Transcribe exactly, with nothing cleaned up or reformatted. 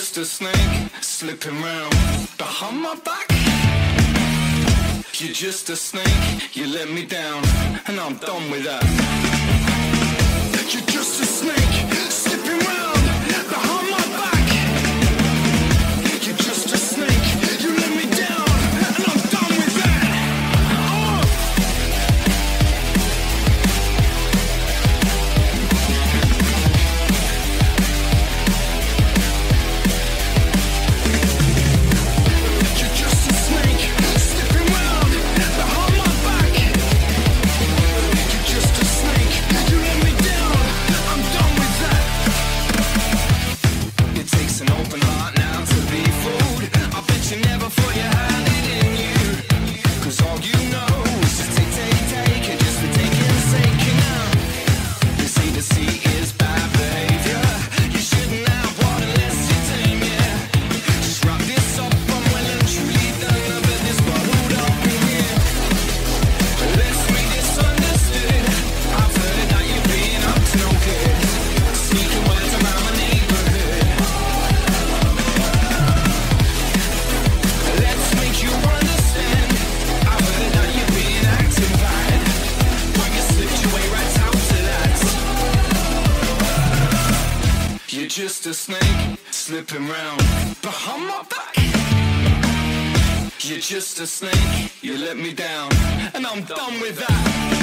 just a snake slipping round behind my back. You're just a snake, you let me down, and I'm done with that. You're just a snake slipping round behind my back. You're just a snake, you let me down, and I'm done with that. Oh. You're just a snake slipping round behind my back. You're just a snake, you let me down, I'm done with that. It takes an open heart now to be fooled. I bet you never thought you had it in you, 'cause all you know is just take, take, take, and just for taking sake, you know. You see deceit is bad behavior. You shouldn't have one unless you tame, yeah. Just wrap this up, I'm well and truly done. I bet this bottled up in here. Let's make this understood. I've heard that you've been up to no good, sneaking words around my neighborhood. Let's make you understand. I've heard that you've been acting bad, but you slipped your way right out to that. You're just a snake slipping round behind my back. You're just a snake, you let me down, and I'm done with that.